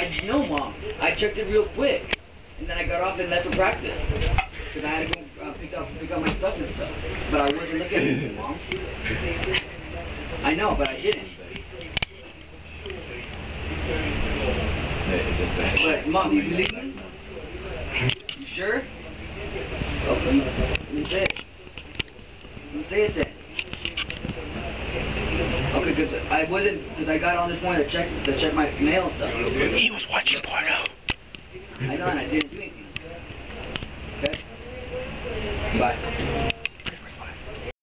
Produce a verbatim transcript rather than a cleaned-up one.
I know, Mom. I checked it real quick. And then I got off and left for practice. Because I had to go uh, pick up pick up my stuff and stuff. But I wasn't looking at anything, Mom. I know, but I didn't. But, Mom, do you believe me? You sure? Okay, let me say it. Let me say it then. Okay, because I wasn't, because I got on this morning to check, to check my mail and stuff. He was watching porno. I know, and I didn't do anything. Okay? Bye.